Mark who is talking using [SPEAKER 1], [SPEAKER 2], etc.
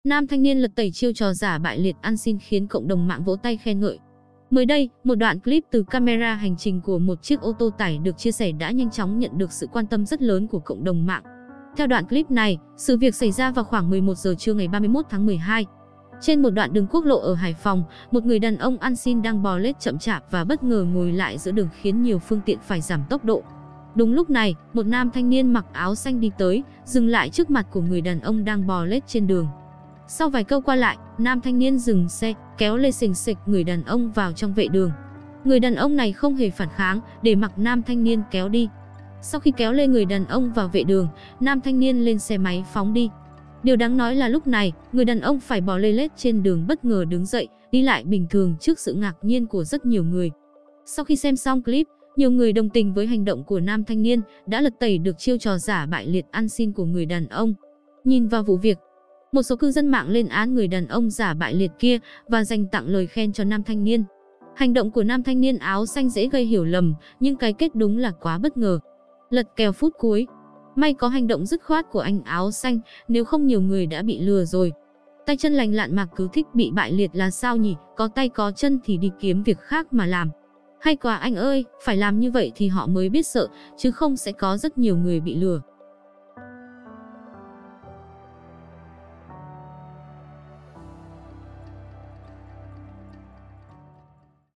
[SPEAKER 1] Nam thanh niên lật tẩy chiêu trò giả bại liệt ăn xin khiến cộng đồng mạng vỗ tay khen ngợi. Mới đây, một đoạn clip từ camera hành trình của một chiếc ô tô tải được chia sẻ đã nhanh chóng nhận được sự quan tâm rất lớn của cộng đồng mạng. Theo đoạn clip này, sự việc xảy ra vào khoảng 11 giờ trưa ngày 31 tháng 12. Trên một đoạn đường quốc lộ ở Hải Phòng, một người đàn ông ăn xin đang bò lết chậm chạp và bất ngờ ngồi lại giữa đường khiến nhiều phương tiện phải giảm tốc độ. Đúng lúc này, một nam thanh niên mặc áo xanh đi tới, dừng lại trước mặt của người đàn ông đang bò lết trên đường. Sau vài câu qua lại, nam thanh niên dừng xe, kéo lê xềnh xệch người đàn ông vào trong vệ đường. Người đàn ông này không hề phản kháng, để mặc nam thanh niên kéo đi. Sau khi kéo lê người đàn ông vào vệ đường, nam thanh niên lên xe máy phóng đi. Điều đáng nói là lúc này, người đàn ông phải bò lê lết trên đường bất ngờ đứng dậy, đi lại bình thường trước sự ngạc nhiên của rất nhiều người. Sau khi xem xong clip, nhiều người đồng tình với hành động của nam thanh niên đã lật tẩy được chiêu trò giả bại liệt ăn xin của người đàn ông. Nhìn vào vụ việc, một số cư dân mạng lên án người đàn ông giả bại liệt kia và dành tặng lời khen cho nam thanh niên. Hành động của nam thanh niên áo xanh dễ gây hiểu lầm, nhưng cái kết đúng là quá bất ngờ. Lật kèo phút cuối. May có hành động dứt khoát của anh áo xanh, nếu không nhiều người đã bị lừa rồi. Tay chân lành lặn mà cứ thích bị bại liệt là sao nhỉ? Có tay có chân thì đi kiếm việc khác mà làm. Hay quá anh ơi, phải làm như vậy thì họ mới biết sợ, chứ không sẽ có rất nhiều người bị lừa.